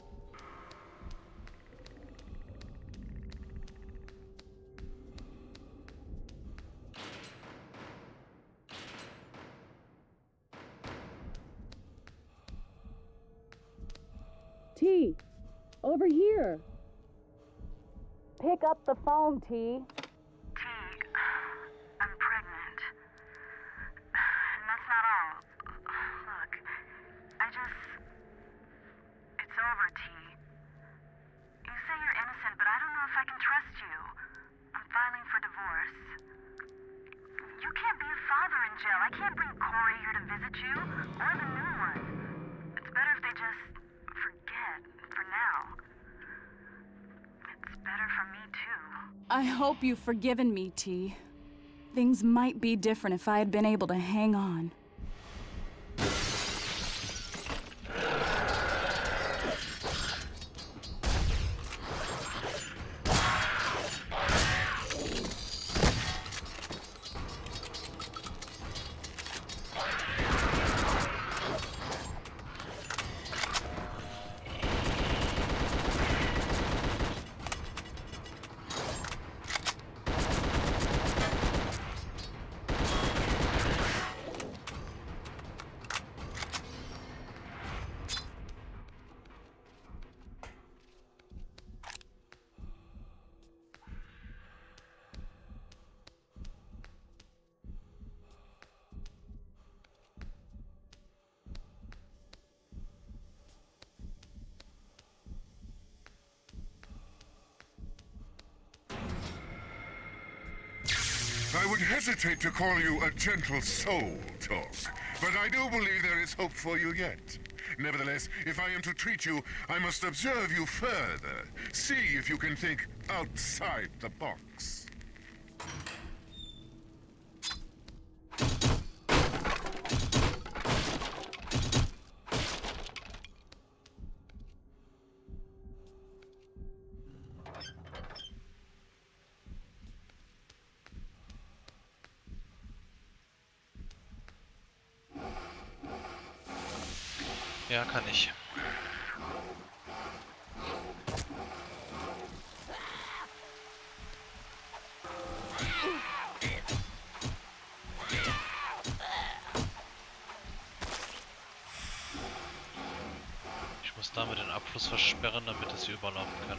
T, over here. Pick up the phone, T. I hope you've forgiven me, T. Things might be different if I had been able to hang on. I would hesitate to call you a gentle soul, Talk, but I do believe there is hope for you yet. Nevertheless, if I am to treat you, I must observe you further. See if you can think outside the box. Ja, kann ich. Ich muss damit den Abfluss versperren, damit es hier überlaufen kann.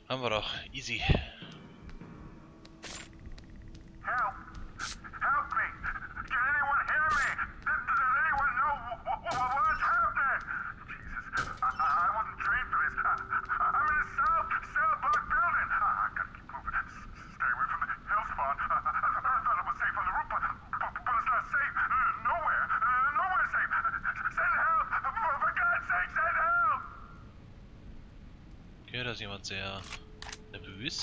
Haben wir doch. Easy. Help! Help me! Can anyone hear me? Does, does anyone know what's happening? Jesus, I, I wasn't trained for this. I, I'm in a cell, cell block building. I gotta keep moving. Stay away from the hill spawn. I, I, I thought it was safe on the roof, but, but, but it's not safe. Nowhere. Nowhere safe. Send help! For, for God's sake, send help! Okay, da ist jemand sehr nervös.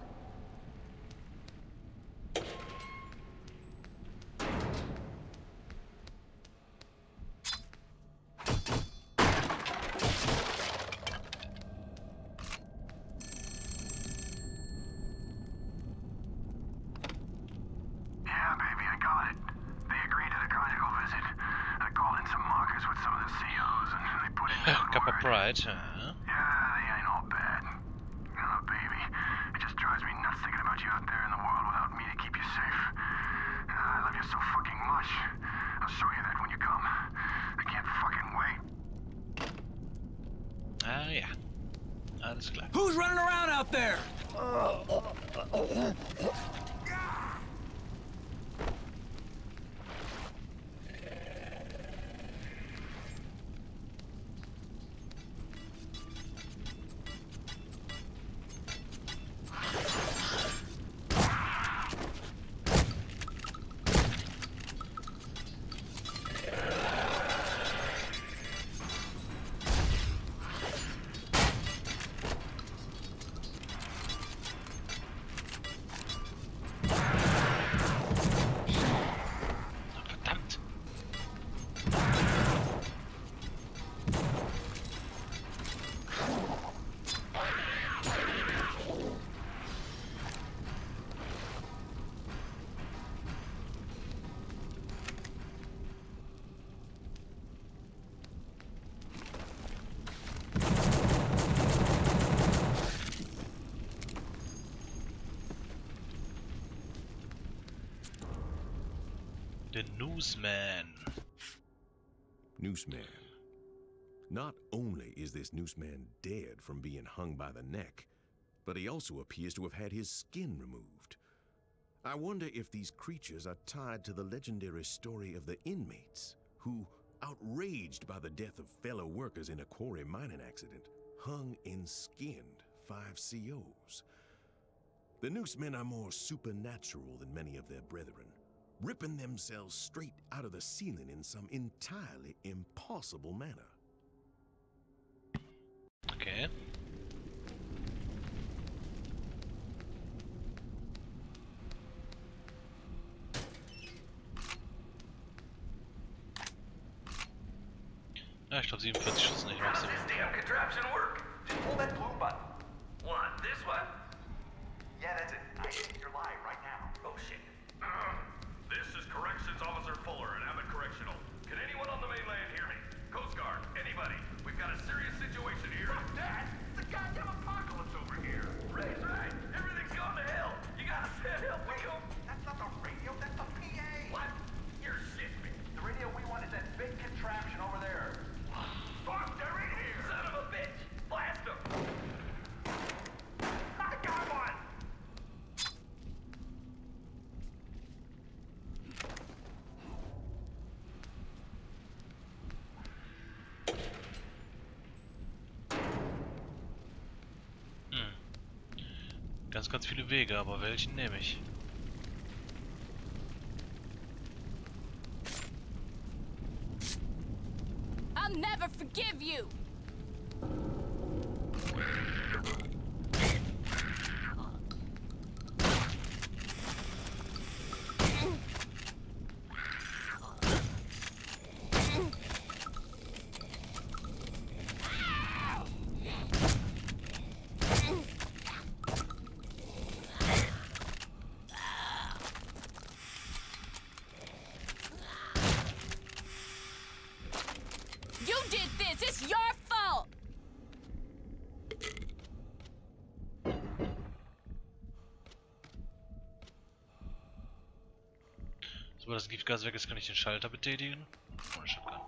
Kappa Pride, huh? Yeah, they ain't all bad. Oh, baby. It just drives me nuts thinking about you out there in the world without me to keep you safe. Uh, I love you so fucking much. I'll show you that when you come. I can't fucking wait. Ah, ja. Alles klar. Who's running around out there? The Newsman. Newsman. Not only is this Newsman dead from being hung by the neck, but he also appears to have had his skin removed. I wonder if these creatures are tied to the legendary story of the inmates who, outraged by the death of fellow workers in a quarry mining accident, hung and skinned five C Os. The Newsmen are more supernatural than many of their brethren, ripping themselves straight out of the ceiling in some entirely impossible manner. Okay. Ja, ich glaube siebenundvierzig Schuss nicht Maximum. Does this damn contraption work? Just pull that blue button. What? This one? Yeah, that's it. I think you're live right now. Oh shit. This is Corrections Officer Fuller at Abbott Correctional. Can anyone on the mainland hear me? Coast Guard, anybody? We've got a serious situation here. Fuck that! It's a goddamn apocalypse over here. Ray's right. Everything's gone to hell. You gotta send help. We come. That's not the radio. That's the P A. What? You're shitting me. The radio we want is that big contraption over there. Fuck, they're in here. Son of a bitch. Blast them. I got one. Ganz, ganz viele Wege, aber welchen nehme ich? I'll never forgive you! You did this! It's your fault! Sobald das Giftgas weg ist, kann ich den Schalter betätigen. Ohne Shotgun.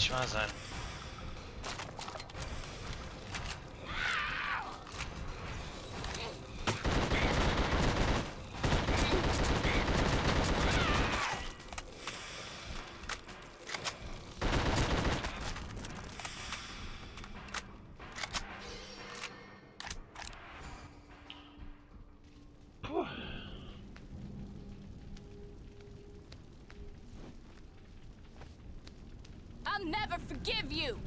nicht wahr sein. Puh. I'll never forgive you.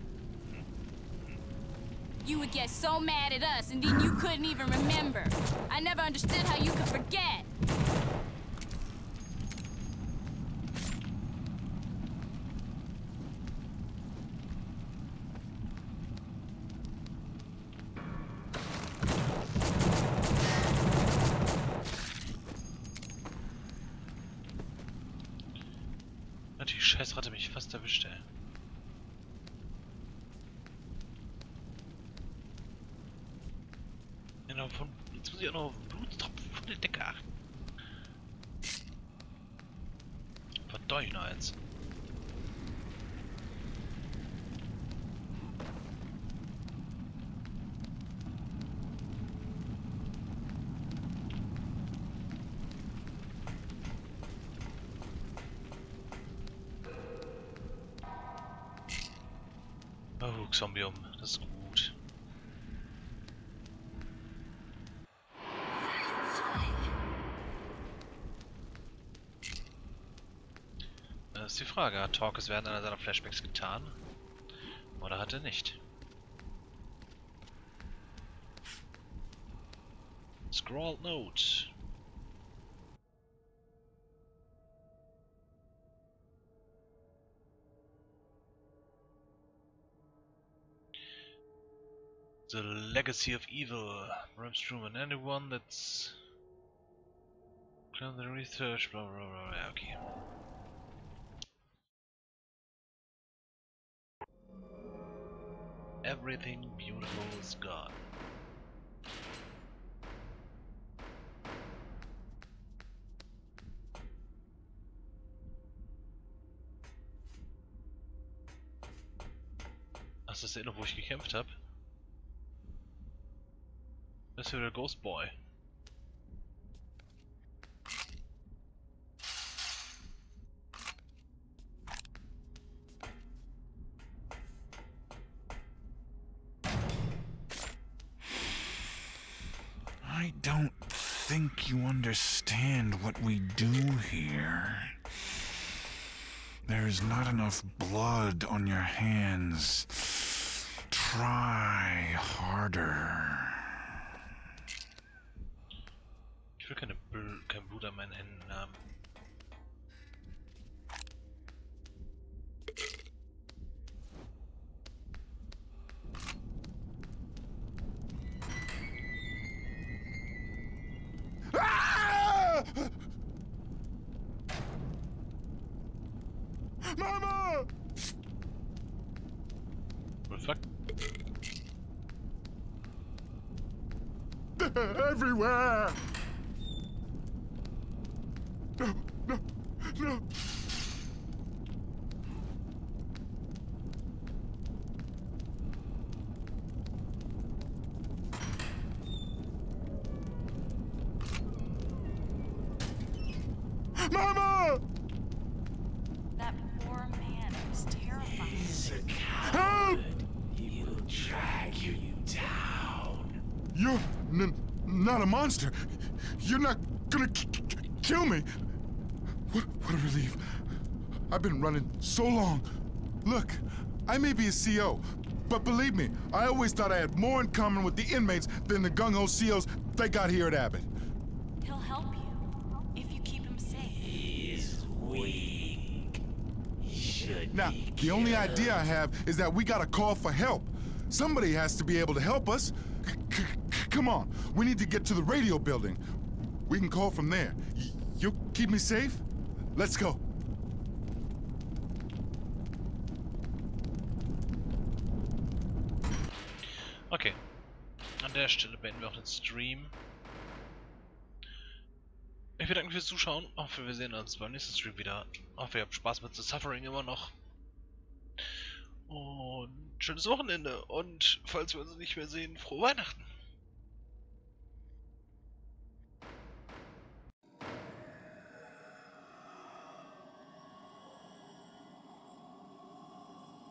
You would get so mad at us, and then you couldn't even remember. I never understood how you could forget. Die Scheißratte mich fast erwischt, ey. Genau, von, jetzt muss ich auch noch auf den Blutstropfen von der Decke achten. Verdammt, noch eins. Oh, Xombium, das ist gut. Das ist die Frage, hat Torque es während einer seiner Flashbacks getan? Oder hat er nicht? Scrawled Note. The legacy of evil. Perhaps Truman. Anyone that's done the research. Blah blah blah. Yeah, okay. Everything beautiful is gone. Ach, das ist der, wo ich gekämpft habe. Das ist ja der Ghost Boy. I don't think you understand what we do here. There is not enough blood on your hands. Try harder. Ich will keine Bl kein Blut an meinen Händen haben. Ah! Mama! What the fuck? They're everywhere! No, no, no! Mama! That poor man was terrifying. He's a Help! coward. He will drag you down. You're n not a monster. You're not gonna k k kill me. What, what a relief. I've been running so long. Look, I may be a C O, but believe me, I always thought I had more in common with the inmates than the gung-ho C Os they got here at Abbott. He'll help you if you keep him safe. He's weak. He should Now, be the only killed. idea I have is that we gotta call for help. Somebody has to be able to help us. C c come on, we need to get to the radio building. We can call from there. Y you'll keep me safe? Let's go. Okay. An der Stelle beenden wir auch den Stream. Ich bedanke mich fürs Zuschauen. Hoffe, wir sehen uns beim nächsten Stream wieder. Hoffe, ihr habt Spaß mit The Suffering immer noch. Und schönes Wochenende. Und falls wir uns nicht mehr sehen, frohe Weihnachten.